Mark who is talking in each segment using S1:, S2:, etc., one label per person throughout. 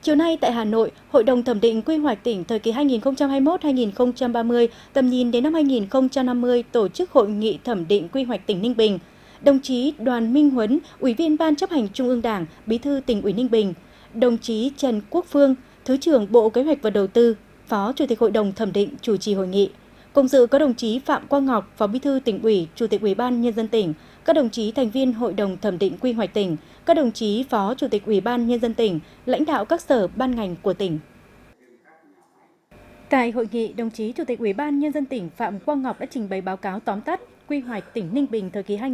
S1: Chiều nay tại Hà Nội, Hội đồng thẩm định quy hoạch tỉnh thời kỳ 2021-2030, tầm nhìn đến năm 2050 tổ chức hội nghị thẩm định quy hoạch tỉnh Ninh Bình. Đồng chí Đoàn Minh Huấn, Ủy viên Ban Chấp hành Trung ương Đảng, Bí thư Tỉnh ủy Ninh Bình, đồng chí Trần Quốc Phương, Thứ trưởng Bộ Kế hoạch và Đầu tư, Phó Chủ tịch Hội đồng thẩm định chủ trì hội nghị. Cùng dự có đồng chí Phạm Quang Ngọc, Phó Bí thư Tỉnh ủy, Chủ tịch Ủy ban Nhân dân tỉnh, các đồng chí thành viên Hội đồng thẩm định quy hoạch tỉnh, các đồng chí Phó Chủ tịch Ủy ban Nhân dân tỉnh, lãnh đạo các sở ban ngành của tỉnh. Tại hội nghị, đồng chí Chủ tịch Ủy ban Nhân dân tỉnh Phạm Quang Ngọc đã trình bày báo cáo tóm tắt quy hoạch tỉnh Ninh Bình thời kỳ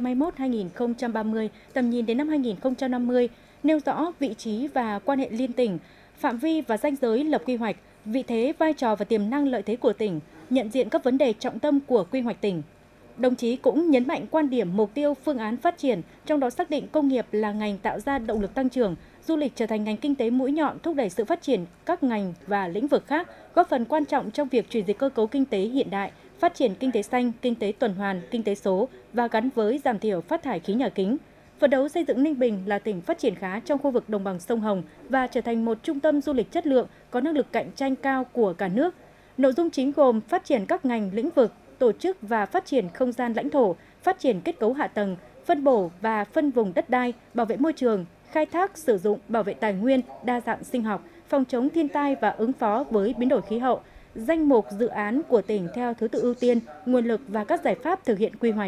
S1: 2021-2030, tầm nhìn đến năm 2050, nêu rõ vị trí và quan hệ liên tỉnh, phạm vi và ranh giới lập quy hoạch, vị thế, vai trò và tiềm năng lợi thế của tỉnh, nhận diện các vấn đề trọng tâm của quy hoạch tỉnh. Đồng chí cũng nhấn mạnh quan điểm, mục tiêu, phương án phát triển, trong đó xác định công nghiệp là ngành tạo ra động lực tăng trưởng, du lịch trở thành ngành kinh tế mũi nhọn thúc đẩy sự phát triển các ngành và lĩnh vực khác, góp phần quan trọng trong việc chuyển dịch cơ cấu kinh tế hiện đại, phát triển kinh tế xanh, kinh tế tuần hoàn, kinh tế số và gắn với giảm thiểu phát thải khí nhà kính. Phấn đấu xây dựng Ninh Bình là tỉnh phát triển khá trong khu vực đồng bằng sông Hồng và trở thành một trung tâm du lịch chất lượng có năng lực cạnh tranh cao của cả nước. Nội dung chính gồm phát triển các ngành lĩnh vực, tổ chức và phát triển không gian lãnh thổ, phát triển kết cấu hạ tầng, phân bổ và phân vùng đất đai, bảo vệ môi trường, khai thác, sử dụng, bảo vệ tài nguyên, đa dạng sinh học, phòng chống thiên tai và ứng phó với biến đổi khí hậu, danh mục dự án của tỉnh theo thứ tự ưu tiên, nguồn lực và các giải pháp thực hiện quy hoạch.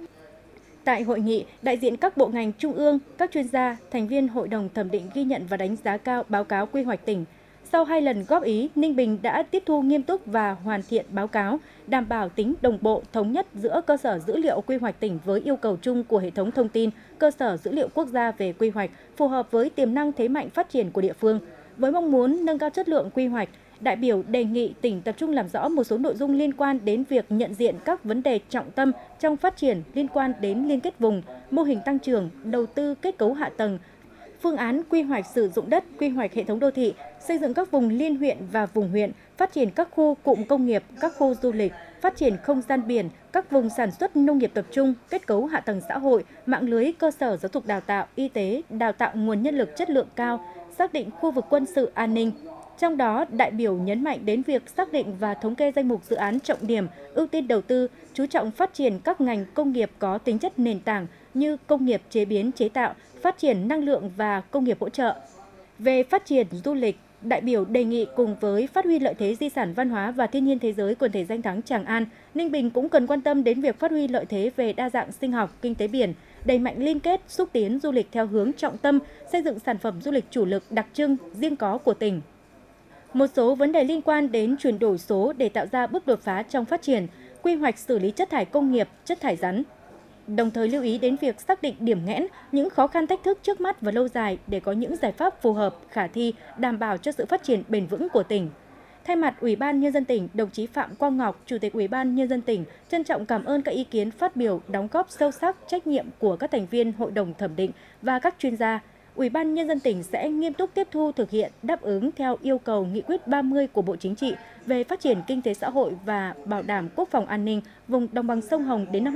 S1: Tại hội nghị, đại diện các bộ ngành trung ương, các chuyên gia, thành viên Hội đồng thẩm định ghi nhận và đánh giá cao báo cáo quy hoạch tỉnh. Sau 2 lần góp ý, Ninh Bình đã tiếp thu nghiêm túc và hoàn thiện báo cáo, đảm bảo tính đồng bộ, thống nhất giữa cơ sở dữ liệu quy hoạch tỉnh với yêu cầu chung của hệ thống thông tin, cơ sở dữ liệu quốc gia về quy hoạch, phù hợp với tiềm năng thế mạnh phát triển của địa phương. Với mong muốn nâng cao chất lượng quy hoạch, đại biểu đề nghị tỉnh tập trung làm rõ một số nội dung liên quan đến việc nhận diện các vấn đề trọng tâm trong phát triển liên quan đến liên kết vùng, mô hình tăng trưởng, đầu tư kết cấu hạ tầng, phương án quy hoạch sử dụng đất, quy hoạch hệ thống đô thị, xây dựng các vùng liên huyện và vùng huyện, phát triển các khu cụm công nghiệp, các khu du lịch, phát triển không gian biển, các vùng sản xuất nông nghiệp tập trung, kết cấu hạ tầng xã hội, mạng lưới cơ sở giáo dục đào tạo, y tế, đào tạo nguồn nhân lực chất lượng cao, xác định khu vực quân sự an ninh. Trong đó, đại biểu nhấn mạnh đến việc xác định và thống kê danh mục dự án trọng điểm, ưu tiên đầu tư, chú trọng phát triển các ngành công nghiệp có tính chất nền tảng như công nghiệp chế biến chế tạo, phát triển năng lượng và công nghiệp hỗ trợ. Về phát triển du lịch, đại biểu đề nghị cùng với phát huy lợi thế di sản văn hóa và thiên nhiên thế giới quần thể danh thắng Tràng An, Ninh Bình cũng cần quan tâm đến việc phát huy lợi thế về đa dạng sinh học, kinh tế biển, đẩy mạnh liên kết, xúc tiến du lịch theo hướng trọng tâm, xây dựng sản phẩm du lịch chủ lực đặc trưng, riêng có của tỉnh. Một số vấn đề liên quan đến chuyển đổi số để tạo ra bước đột phá trong phát triển, quy hoạch xử lý chất thải công nghiệp, chất thải rắn. Đồng thời lưu ý đến việc xác định điểm nghẽn, những khó khăn thách thức trước mắt và lâu dài để có những giải pháp phù hợp, khả thi, đảm bảo cho sự phát triển bền vững của tỉnh. Thay mặt Ủy ban Nhân dân tỉnh, đồng chí Phạm Quang Ngọc, Chủ tịch Ủy ban Nhân dân tỉnh, trân trọng cảm ơn các ý kiến phát biểu, đóng góp sâu sắc trách nhiệm của các thành viên Hội đồng thẩm định và các chuyên gia. Ủy ban Nhân dân tỉnh sẽ nghiêm túc tiếp thu thực hiện đáp ứng theo yêu cầu Nghị quyết 30 của Bộ Chính trị về phát triển kinh tế xã hội và bảo đảm quốc phòng an ninh vùng đồng bằng sông Hồng đến năm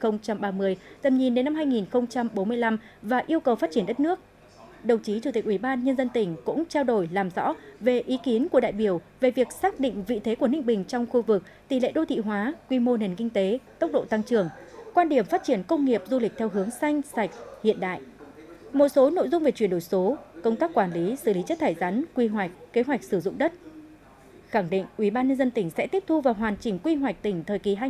S1: 2030, tầm nhìn đến năm 2045 và yêu cầu phát triển đất nước. Đồng chí Chủ tịch Ủy ban Nhân dân tỉnh cũng trao đổi làm rõ về ý kiến của đại biểu về việc xác định vị thế của Ninh Bình trong khu vực, tỷ lệ đô thị hóa, quy mô nền kinh tế, tốc độ tăng trưởng, quan điểm phát triển công nghiệp du lịch theo hướng xanh, sạch, hiện đại. Một số nội dung về chuyển đổi số, công tác quản lý, xử lý chất thải rắn, quy hoạch, kế hoạch sử dụng đất. Khẳng định Ủy ban Nhân dân tỉnh sẽ tiếp thu và hoàn chỉnh quy hoạch tỉnh thời kỳ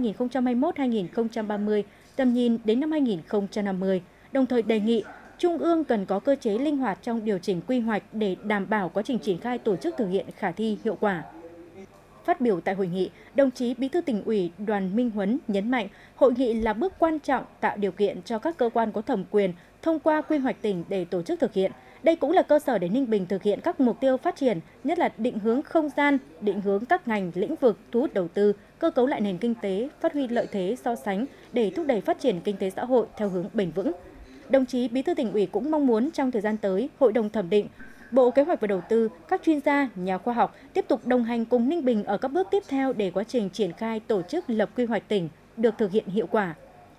S1: 2021-2030, tầm nhìn đến năm 2050, đồng thời đề nghị Trung ương cần có cơ chế linh hoạt trong điều chỉnh quy hoạch để đảm bảo quá trình triển khai tổ chức thực hiện khả thi hiệu quả. Phát biểu tại hội nghị, đồng chí Bí thư Tỉnh ủy Đoàn Minh Huấn nhấn mạnh hội nghị là bước quan trọng tạo điều kiện cho các cơ quan có thẩm quyền thông qua quy hoạch tỉnh để tổ chức thực hiện. Đây cũng là cơ sở để Ninh Bình thực hiện các mục tiêu phát triển, nhất là định hướng không gian, định hướng các ngành, lĩnh vực, thu hút đầu tư, cơ cấu lại nền kinh tế, phát huy lợi thế so sánh để thúc đẩy phát triển kinh tế xã hội theo hướng bền vững. Đồng chí Bí thư Tỉnh ủy cũng mong muốn trong thời gian tới, Hội đồng thẩm định, Bộ Kế hoạch và Đầu tư, các chuyên gia, nhà khoa học tiếp tục đồng hành cùng Ninh Bình ở các bước tiếp theo để quá trình triển khai tổ chức lập quy hoạch tỉnh được thực hiện hiệu quả.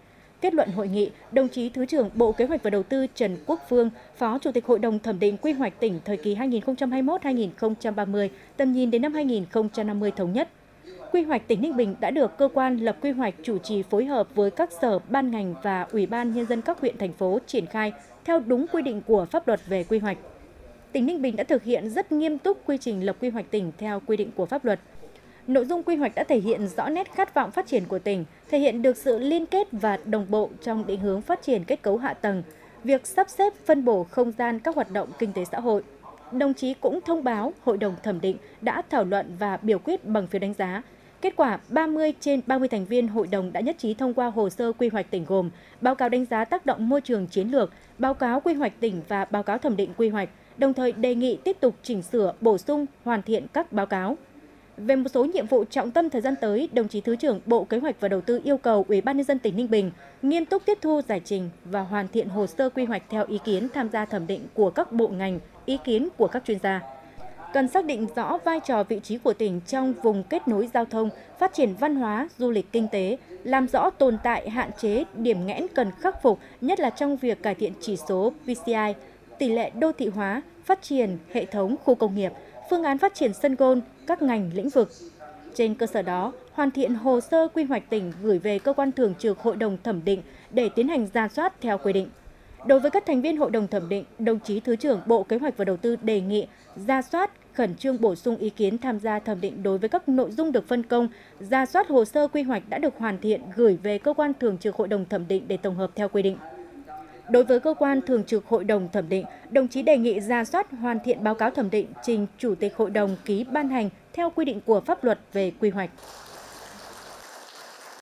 S1: Kết luận hội nghị, đồng chí Thứ trưởng Bộ Kế hoạch và Đầu tư Trần Quốc Phương, Phó Chủ tịch Hội đồng thẩm định quy hoạch tỉnh thời kỳ 2021-2030, tầm nhìn đến năm 2050 thống nhất. Quy hoạch tỉnh Ninh Bình đã được cơ quan lập quy hoạch chủ trì phối hợp với các sở, ban ngành và Ủy ban Nhân dân các huyện, thành phố triển khai theo đúng quy định của pháp luật về quy hoạch. Tỉnh Ninh Bình đã thực hiện rất nghiêm túc quy trình lập quy hoạch tỉnh theo quy định của pháp luật. Nội dung quy hoạch đã thể hiện rõ nét khát vọng phát triển của tỉnh, thể hiện được sự liên kết và đồng bộ trong định hướng phát triển kết cấu hạ tầng, việc sắp xếp phân bổ không gian các hoạt động kinh tế xã hội. Đồng chí cũng thông báo Hội đồng thẩm định đã thảo luận và biểu quyết bằng phiếu đánh giá. Kết quả 30 trên 30 thành viên hội đồng đã nhất trí thông qua hồ sơ quy hoạch tỉnh gồm báo cáo đánh giá tác động môi trường chiến lược, báo cáo quy hoạch tỉnh và báo cáo thẩm định quy hoạch, đồng thời đề nghị tiếp tục chỉnh sửa, bổ sung, hoàn thiện các báo cáo. Về một số nhiệm vụ trọng tâm thời gian tới, đồng chí Thứ trưởng Bộ Kế hoạch và Đầu tư yêu cầu Ủy ban Nhân dân tỉnh Ninh Bình nghiêm túc tiếp thu, giải trình và hoàn thiện hồ sơ quy hoạch theo ý kiến tham gia thẩm định của các bộ ngành, ý kiến của các chuyên gia. Cần xác định rõ vai trò, vị trí của tỉnh trong vùng kết nối giao thông, phát triển văn hóa, du lịch, kinh tế, làm rõ tồn tại, hạn chế, điểm nghẽn cần khắc phục, nhất là trong việc cải thiện chỉ số PCI, tỷ lệ đô thị hóa, phát triển hệ thống khu công nghiệp, phương án phát triển sân golf, các ngành lĩnh vực. Trên cơ sở đó, hoàn thiện hồ sơ quy hoạch tỉnh gửi về cơ quan thường trực Hội đồng thẩm định để tiến hành rà soát theo quy định. Đối với các thành viên Hội đồng thẩm định, đồng chí Thứ trưởng Bộ Kế hoạch và Đầu tư đề nghị rà soát, khẩn trương bổ sung ý kiến tham gia thẩm định đối với các nội dung được phân công, rà soát hồ sơ quy hoạch đã được hoàn thiện gửi về cơ quan thường trực Hội đồng thẩm định để tổng hợp theo quy định. Đối với cơ quan thường trực Hội đồng thẩm định, đồng chí đề nghị rà soát, hoàn thiện báo cáo thẩm định trình Chủ tịch Hội đồng ký ban hành theo quy định của pháp luật về quy hoạch.